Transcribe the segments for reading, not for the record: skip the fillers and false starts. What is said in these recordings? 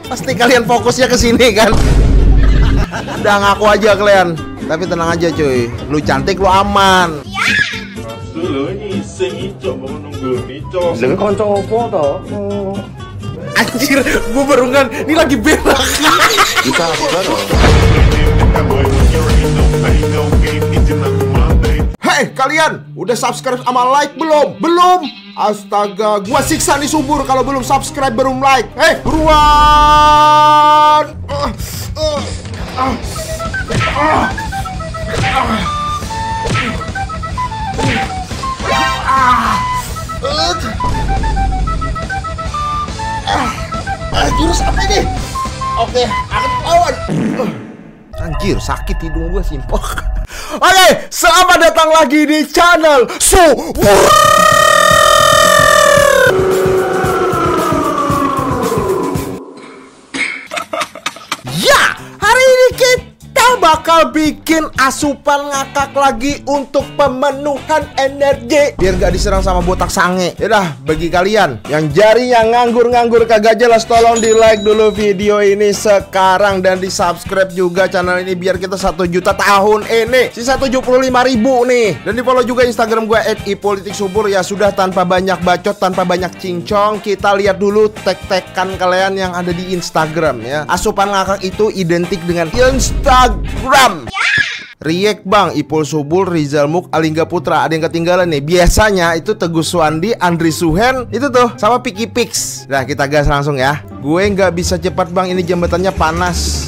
Pasti kalian fokusnya ke sini kan. Udah ngaku aja kalian. Tapi tenang aja cuy. Lu cantik lu aman. Dengan konco opo to? Anjir, gua baru kan ini lagi berak. Bisa sabar. Hei kalian, udah subscribe sama like belum? Belum? Astaga, gua siksa nih subur kalau belum subscribe belum like. Hei, buruan! Jurus apa ini? Oke, akan lawan. Anjir, sakit hidung gue simpok. Oke, selamat datang lagi di channel Subur. Ya, hari ini kita bakal bikin asupan ngakak lagi untuk pemenuhan energi biar gak diserang sama botak sange. Yaudah, bagi kalian yang jarinya nganggur-nganggur kagak jelas, tolong di like dulu video ini sekarang dan di subscribe juga channel ini biar kita 1 juta tahun ini. Sisa 75.000 nih. Dan di follow juga Instagram gue @ipolitiksubur. Ya sudah, tanpa banyak bacot, tanpa banyak cincong, kita lihat dulu tag-tagkan kalian yang ada di Instagram ya. Asupan ngakak itu identik dengan Instagram. Riek Bang, Ipul Subur, Rizal Muk, Alingga Putra. Ada yang ketinggalan nih. Biasanya itu Teguh Suwandi, Andri Suhen, itu tuh sama Piki Pix. Nah, kita gas langsung ya. Gue nggak bisa cepat Bang, ini jambatannya panas.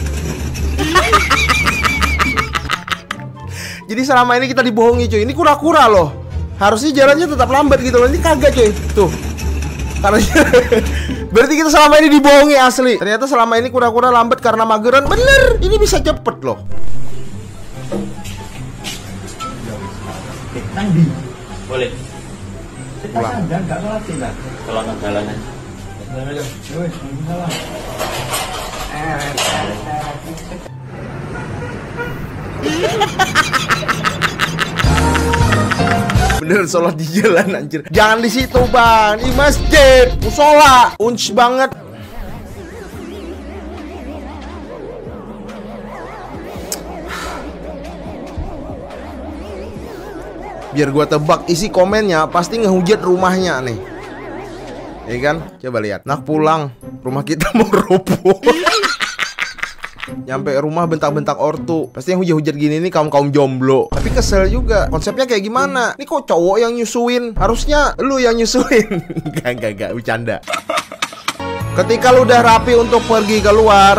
Jadi selama ini kita dibohongi cuy. Ini kura-kura loh. Harusnya jalannya tetap lambat gitu loh. Ini kagak cuy. Tuh. Karena berarti kita selama ini dibohongi asli. Ternyata selama ini kura-kura lambat karena mageran. Bener. Ini bisa cepet loh. Nandi boleh. Kita Pulang. sadar nggak sholat sih lah. Kalau nggak jalanan. Bener, sholat di jalan anjir. Jangan di situ Bang, di masjid, musola, unch banget. Biar gua tebak isi komennya pasti ngehujat rumahnya nih. Ya kan? Coba lihat. Nak pulang, rumah kita mau roboh. Nyampe rumah bentak-bentak ortu. Pasti yang hujat-hujat gini nih kaum-kaum jomblo. Tapi kesel juga. Konsepnya kayak gimana? Ini kok cowok yang nyusuin? Harusnya lu yang nyusuin. Gak, bercanda. Ketika lu udah rapi untuk pergi keluar,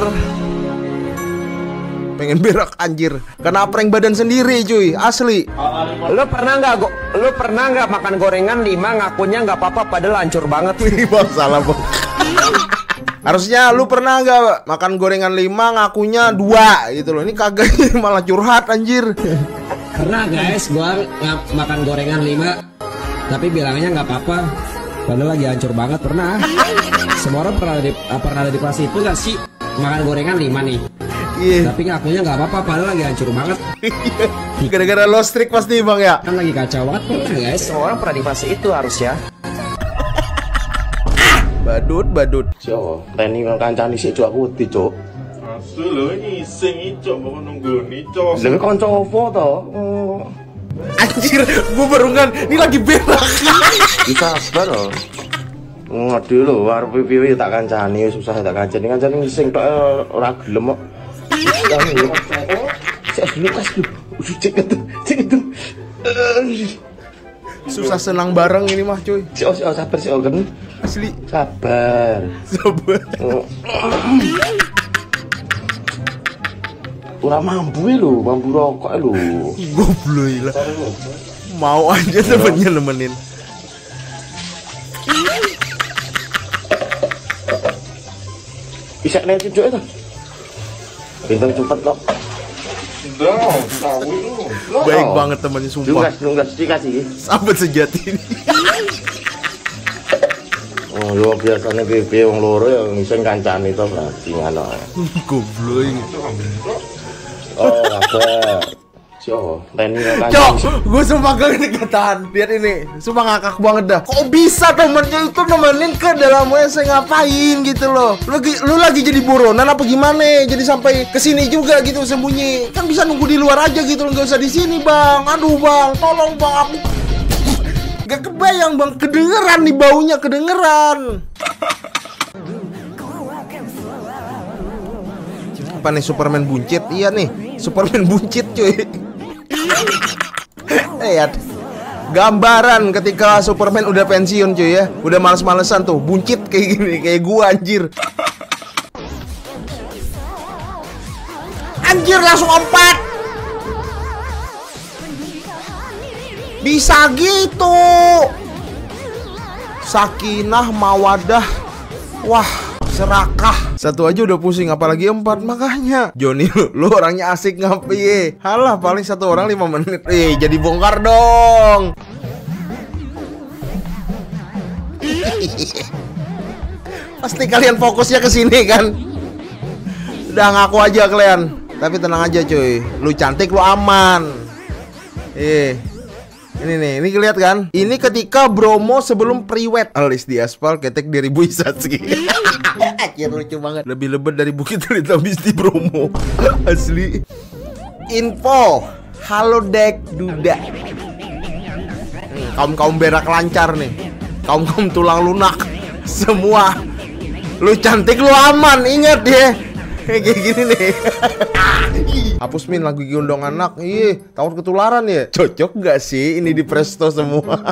pengen berak anjir. Kena prank badan sendiri cuy, asli. Lu pernah nggak makan gorengan 5 ngakunya nggak apa-apa padahal hancur banget. Bang, salah Bang. Harusnya lu pernah nggak makan gorengan 5 ngakunya 2 gitu loh. Ini kagak, malah curhat anjir. Pernah guys, gua makan gorengan 5 tapi bilangnya nggak apa-apa padahal lagi hancur banget. Pernah. Semua orang pernah ada di fase itu nggak sih? Makan gorengan 5 nih. Iya. Tapi ngakunya nggak apa-apa padahal lagi hancur banget. Gara-gara lost streak pasti Bang ya. Kan lagi kacau banget. Pernah guys. Semua orang pernah di fase itu harusnya. Badut. Jo, Reni kancani sik jo aku wedi, Cuk. Asu lho ini sing ijo mau nunggu nih cok. Dengan konco opo to? Anjir, gua baru kan ini lagi berak. Bisa sabar loh. Ngadu lho, arep piye tak kancani susah tak kancani sing tok ora gelem kok. Cek itu. Susah senang bareng ini mah cuy. Sabar sih kan. Asli. Sabar. Ora mampu lho, mampu rokok lho. Goblok lah. Mau aja temennya nemenin. Bisa nek cucuk itu. Bintang cepet kok. Baik banget temannya sumpah. Nunggas dikasih. Sahabat sejati ini. Oh, lu biasanya BB wong loro ya ngisen kancane to berarti ngono. Goblok ini. Oh, sabar. Siapa? Teni kancane. Cok, gue sumpah gak deketan. Lihat ini, sumpah ngakak banget dah. Kok bisa temennya itu nemenin ke dalam WC ngapain gitu loh? Lu lagi jadi buronan apa gimana? Jadi sampai kesini juga gitu sembunyi. Kan bisa nunggu di luar aja gitu, nggak usah di sini bang. Aduh bang, tolong bang aku. Gak kebayang bang, kedengeran nih baunya, kedengeran. Apa nih, Superman buncit? Iya nih, Superman buncit cuy. Lihat gambaran ketika Superman udah pensiun cuy ya, udah males-malesan tuh, buncit kayak gini, kayak gua anjir. Anjir langsung 4. Bisa gitu. Sakinah mawadah. Wah, serakah. Satu aja udah pusing, apalagi 4. Makanya Joni, lu orangnya asik ngapain? Halah, paling 1 orang 5 menit. Jadi bongkar dong. Pasti kalian fokusnya ke sini kan? Udah ngaku aja kalian. Tapi tenang aja cuy, lu cantik, lu aman. Ini nih, ini lihat kan? Ini ketika Bromo sebelum priwet, alis di aspal, ketek di reboisasi. Anjir lucu banget. Lebih lebat dari Bukit Teletabis di Bromo. Asli. Info halodeck duda. Kaum berak lancar nih. Kaum tulang lunak. Semua. Lu cantik, lu aman. Ingat ya. Kayak gini nih. Hapus min lagu gendong anak. Ih, takut ketularan ya. Cocok gak sih ini di Presto semua?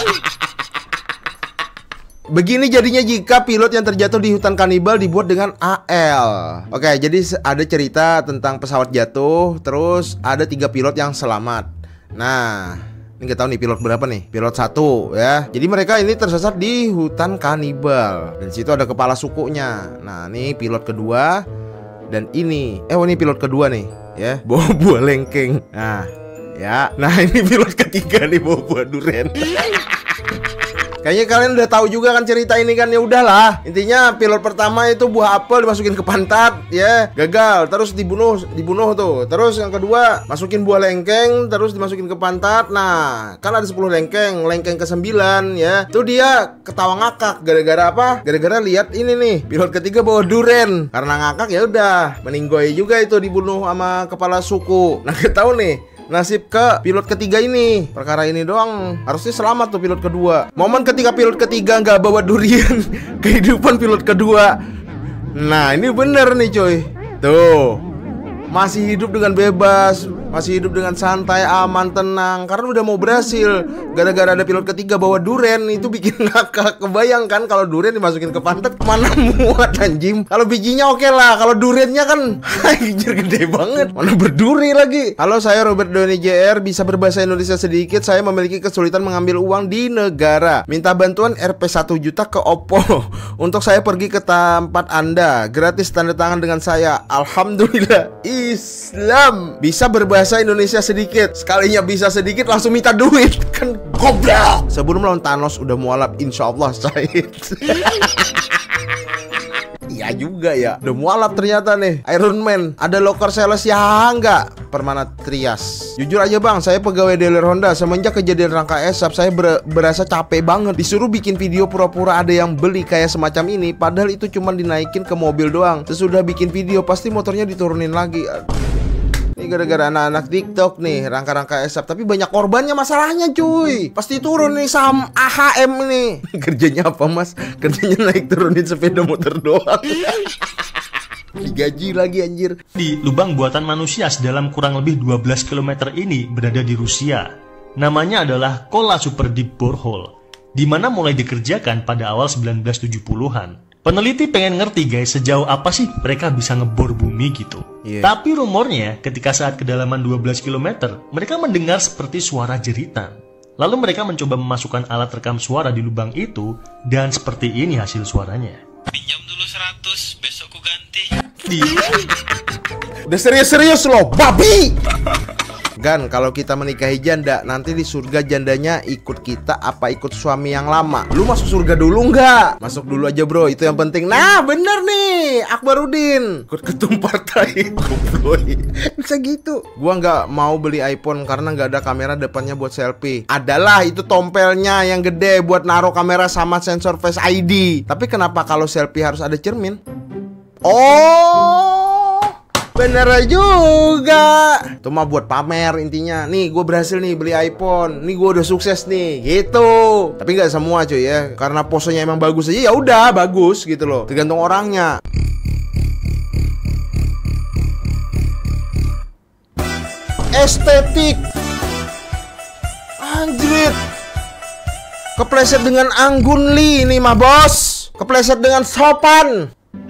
Begini jadinya jika pilot yang terjatuh di hutan kanibal dibuat dengan AL. Oke, jadi ada cerita tentang pesawat jatuh, terus ada 3 pilot yang selamat. Nah, ini gak tahu nih pilot berapa nih. Pilot 1 ya. Jadi mereka ini tersesat di hutan kanibal. Dan situ ada kepala sukunya. Nah, ini pilot kedua. Dan ini, ini pilot kedua nih, ya, bawa buah lengkeng. Nah, ya, ini pilot ketiga nih bawa buah duren. Kayaknya kalian udah tahu juga kan cerita ini kan, ya udahlah. Intinya pilot pertama itu buah apel dimasukin ke pantat, ya, gagal, terus dibunuh tuh. Terus yang kedua masukin buah lengkeng, terus dimasukin ke pantat. Nah, kan ada 10 lengkeng ke-9 ya. Itu dia ketawa ngakak gara-gara apa? Gara-gara lihat ini nih, pilot ketiga bawa duren. Karena ngakak ya udah, meninggoy juga itu dibunuh sama kepala suku. Nah, kita tahu nih nasib ke pilot ketiga ini. Perkara ini doang harusnya selamat tuh pilot kedua. Momen ketika pilot ketiga nggak bawa durian, kehidupan pilot kedua. Nah ini bener nih coy. Tuh, masih hidup dengan bebas, masih hidup dengan santai, aman, tenang. Karena udah mau berhasil. Gara-gara ada pilot ketiga bawa duren, itu bikin ngakak. Kebayangkan kalau duren dimasukin ke pantat, mana muat anjing. Kalau bijinya oke lah, kalau durennya kan anjir gede banget, mana berduri lagi. Halo, saya Robert Doni JR, bisa berbahasa Indonesia sedikit. Saya memiliki kesulitan mengambil uang di negara. Minta bantuan Rp 1 juta ke Oppo untuk saya pergi ke tempat Anda. Gratis, tanda tangan dengan saya. Alhamdulillah, Islam. Bisa berbahasa Indonesia sedikit. Sekalinya bisa sedikit langsung minta duit. Kan goblok. Sebelum lawan Thanos udah mualaf, insyaallah Said. Iya juga ya, udah mualaf ternyata nih Iron Man. Ada loker sales ya enggak? Permana Trias. Jujur aja bang, saya pegawai dealer Honda. Semenjak kejadian rangka esap, saya berasa capek banget. Disuruh bikin video pura-pura ada yang beli kayak semacam ini, padahal itu cuma dinaikin ke mobil doang. Sesudah bikin video pasti motornya diturunin lagi. Ini gara-gara anak-anak TikTok nih, rangka-rangka esap. Tapi banyak korbannya masalahnya cuy. Pasti turun nih saham AHM nih. Kerjanya apa mas? Kerjanya naik turunin sepeda motor doang. Digaji lagi anjir. Di lubang buatan manusia sedalam kurang lebih 12 km ini berada di Rusia. Namanya adalah Kola Super Deep Borehole, di mana mulai dikerjakan pada awal 1970-an. Peneliti pengen ngerti guys, sejauh apa sih mereka bisa ngebor bumi gitu. Tapi rumornya ketika saat kedalaman 12 km, mereka mendengar seperti suara jeritan. Lalu mereka mencoba memasukkan alat rekam suara di lubang itu, dan seperti ini hasil suaranya. Pinjam dulu 100, besok ku ganti. Udah serius-serius loh, babi. Gan, kalau kita menikahi janda, nanti di surga jandanya ikut kita apa ikut suami yang lama? Lu masuk surga dulu nggak? Masuk dulu aja bro, itu yang penting. Nah bener nih, Akbarudin ikut ketum partai. Goblok. Bisa gitu. Gua nggak mau beli iPhone karena nggak ada kamera depannya buat selfie. Adalah itu tompelnya yang gede buat naruh kamera sama sensor Face ID. Tapi kenapa kalau selfie harus ada cermin? Oh, bener juga. Itu mah buat pamer intinya. Nih gue berhasil nih beli iPhone. Nih gue udah sukses nih gitu. Tapi nggak semua cuy ya. Karena posenya emang bagus aja ya udah bagus gitu loh. Tergantung orangnya. Estetik. Anjrit. Kepleset dengan Anggun Lee nih mah bos. Kepleset dengan sopan.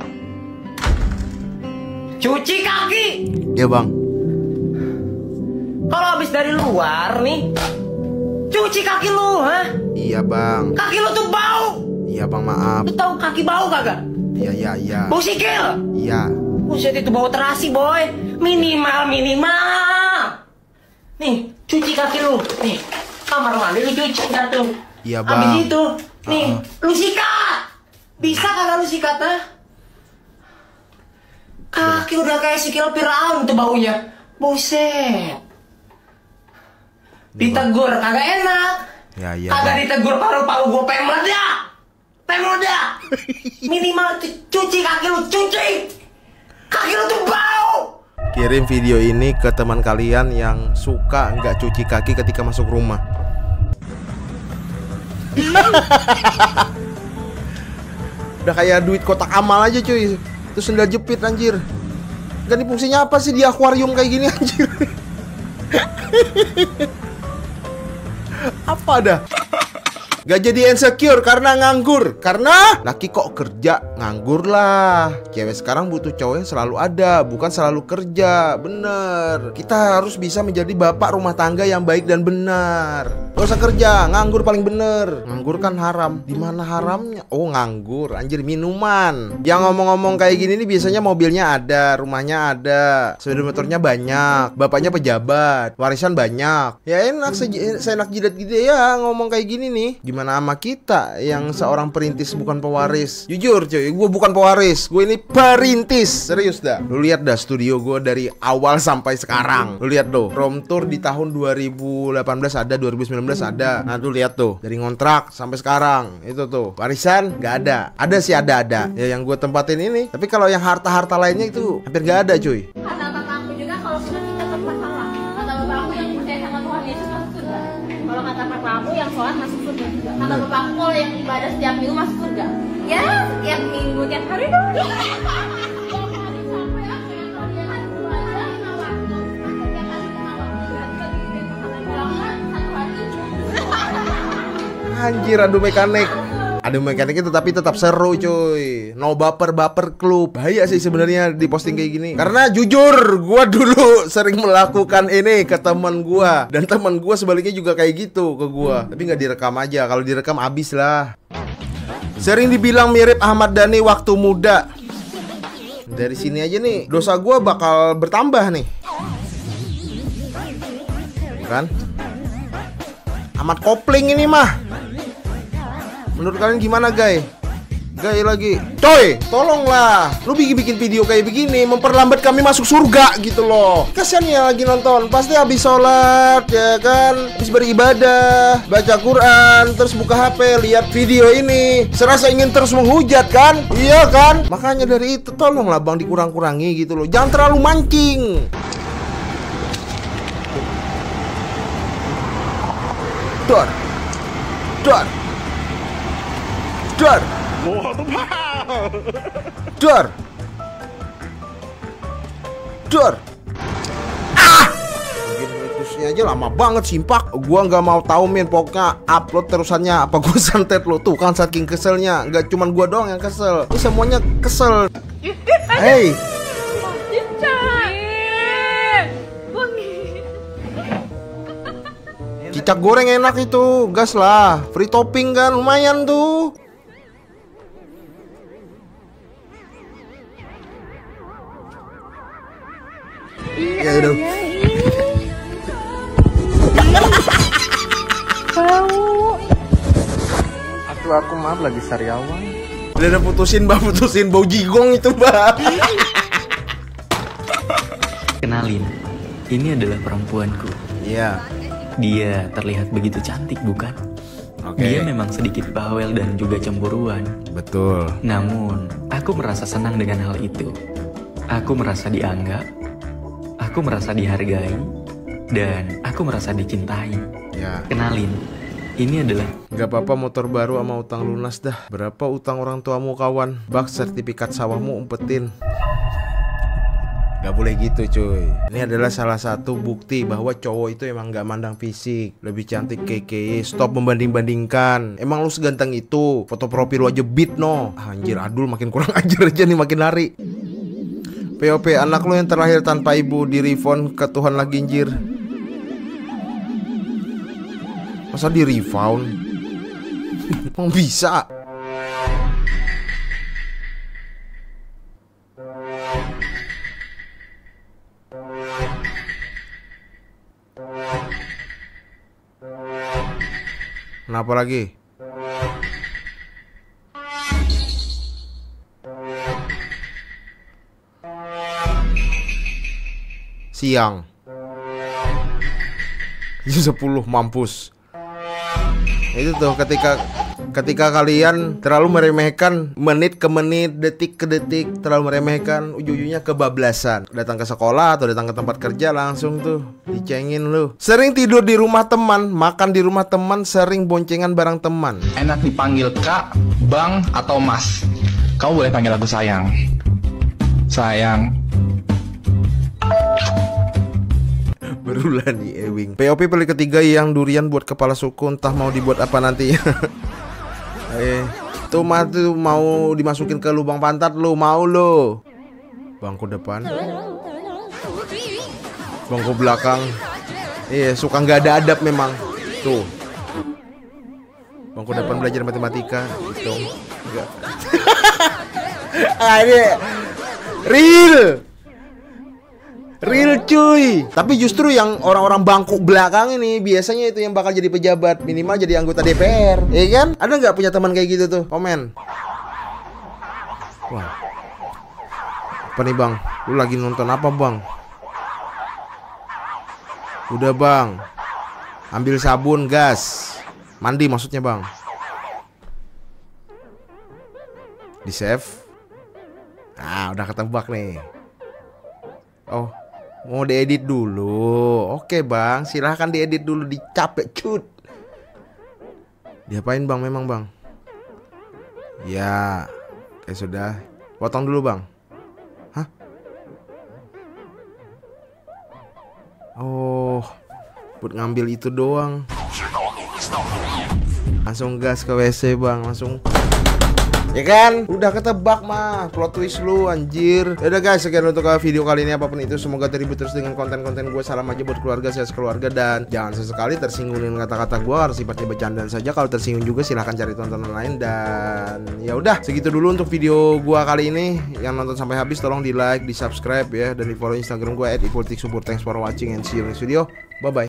Cuci kaki. Ya bang. Kalau habis dari luar nih, cuci kaki lu, ha? Iya bang. Kaki lu tuh bau. Iya bang, maaf. Lu tahu kaki bau kagak? Iya. Bau sikil. Iya. Buset itu bau terasi boy. Minimal. Nih, cuci kaki lu. Nih, kamar mandi lu cuci dah tuh. Iya bang. Habis itu, nih, lu sikat. Bisa kagak lu sikat, ha? Kaki udah kayak sikil Firaun tuh baunya. Buset. Ditegur kagak enak. Ya. Kagak ditegur paru-paru gue pengen meledak. Minimal cuci kaki lu, cuci. Kaki lu tuh bau. Kirim video ini ke teman kalian yang suka nggak cuci kaki ketika masuk rumah. Udah kayak duit kotak amal aja cuy. Itu sendal jepit anjir. Ganti fungsinya apa sih di akuarium kayak gini anjir? Apa dah? Gak jadi insecure karena nganggur. Karena laki kok kerja, nganggur lah. Cewek sekarang butuh cowok yang selalu ada, bukan selalu kerja. Bener. Kita harus bisa menjadi bapak rumah tangga yang baik dan benar. Gak usah kerja, nganggur paling bener. Nganggur kan haram. Dimana haramnya? Oh nganggur, anjir minuman. Yang ngomong-ngomong kayak gini nih biasanya mobilnya ada, rumahnya ada, sepeda motornya banyak, bapaknya pejabat, warisan banyak. Ya enak, seenak jidat gitu ya ngomong kayak gini nih. Gimana sama kita yang seorang perintis bukan pewaris? Jujur cuy, gue bukan pewaris, gue ini perintis. Serius dah. Lu lihat dah studio gue dari awal sampai sekarang. Lu lihat tuh, room tour di tahun 2018 ada, 2019 ada. Nah tuh lihat tuh, dari ngontrak sampai sekarang. Itu tuh, warisan nggak ada. Ada sih ada. Ya yang gue tempatin ini. Tapi kalau yang harta-harta lainnya itu hampir nggak ada cuy. Kata bapakku juga kalau sudah kita bermasalah. Kata bapakku yang percaya sama Tuhan Yesus masuk surga. Kalau kata bapakku yang sholat masuk surga juga. Kata bapakku kalau yang ibadah setiap minggu masuk surga. Ya setiap minggu tiap hari dong. Anjir, adu mekanik. Adu mekanik itu tapi tetap seru cuy. No baper klub. Bahaya sih sebenarnya di posting kayak gini. Karena jujur, gua dulu sering melakukan ini ke teman gua. Dan teman gua sebaliknya juga kayak gitu ke gua. Tapi nggak direkam aja. Kalau direkam abis lah. Sering dibilang mirip Ahmad Dhani waktu muda. Dari sini aja nih, dosa gua bakal bertambah nih. Kan? Ahmad Kopling ini mah. Menurut kalian gimana guys? Guys lagi, coy, tolonglah. Lu bikin video kayak begini memperlambat kami masuk surga gitu loh. Kasian ya lagi nonton, pasti habis sholat ya kan, habis beribadah, baca Quran, terus buka HP, lihat video ini, serasa ingin terus menghujat kan? Iya kan? Makanya dari itu tolonglah bang dikurang-kurangi gitu loh. Jangan terlalu mancing. Dor. Ah! Mungkin aja lama banget simpak. Gua nggak mau tahu men, pokoknya upload terusannya apa gua santet lo tuh kan saking keselnya. Nggak cuman gua doang yang kesel. Ini semuanya kesel. Hey. Cicak goreng enak itu, gas lah. Free topping kan, lumayan tuh. Ya udah. Itu aku maaf lagi sariawan. Udah putusin bang, putusin bau jigong itu bang. Kenalin, ini adalah perempuanku. Iya. Dia terlihat begitu cantik bukan? Dia memang sedikit bawel dan juga cemburuan. Betul. Namun, aku merasa senang dengan hal itu. Aku merasa dianggap, aku merasa dihargai, dan aku merasa dicintai. Ya. Kenalin, ini adalah... Gak apa-apa motor baru sama utang lunas dah. Berapa utang orang tuamu kawan? Bak sertifikat sawahmu umpetin. Gak boleh gitu cuy. Ini adalah salah satu bukti bahwa cowok itu emang gak mandang fisik. Lebih cantik keke. Stop membanding-bandingkan. Emang lu seganteng itu? Foto profil lu aja beat no. Anjir Adul makin kurang ajar aja nih makin lari. POP anak lu yang terlahir tanpa ibu di refund ke Tuhan lagi anjir. Masa di refund? Emang bisa? Kenapa lagi? Siang jam 10 mampus. Itu tuh ketika kalian terlalu meremehkan menit ke menit, detik ke detik, terlalu meremehkan, ujung-ujungnya kebablasan. Datang ke sekolah atau datang ke tempat kerja langsung tuh dicengin lu. Sering tidur di rumah teman, makan di rumah teman, sering boncengan bareng teman. Enak dipanggil Kak, Bang, atau Mas. Kamu boleh panggil aku sayang. Sayang. Berulan di Ewing. POP pilih ketiga yang durian buat kepala suku, entah mau dibuat apa nantinya. Tuh mah tuh mau dimasukin ke lubang pantat lu, mau lu. Bangku depan, bangku belakang. Iya, suka nggak ada adab memang. Tuh. Bangku depan belajar matematika, hitung. Enggak. Ini real cuy. Tapi justru yang orang-orang bangku belakang ini biasanya itu yang bakal jadi pejabat, minimal jadi anggota DPR, ya kan? Ada nggak punya teman kayak gitu tuh? Komen. Wah. Apa nih bang? Lu lagi nonton apa bang? Udah bang. Ambil sabun, gas. Mandi maksudnya bang. Di save. Ah, udah ketebak nih. Oh, mau diedit dulu. Oke bang, silahkan diedit dulu. Dicapek cut. Diapain bang memang bang? Ya, sudah. Potong dulu bang. Hah? Oh, buat ngambil itu doang. Langsung gas ke WC bang, langsung. Ya kan? Udah ketebak mah. Plot twist lu anjir. Yaudah guys, sekian untuk video kali ini. Apapun itu, semoga terhibur terus dengan konten-konten gue. Salam aja buat keluarga, saya sekeluarga. Dan jangan sesekali tersinggung dengan kata-kata gue. Harus sifatnya bercandaan saja. Kalau tersinggung juga silahkan cari tontonan lain. Dan ya udah, segitu dulu untuk video gue kali ini. Yang nonton sampai habis tolong di like, di subscribe ya. Dan di follow Instagram gue @ipolitiksupport. Thanks for watching and see you next video. Bye bye.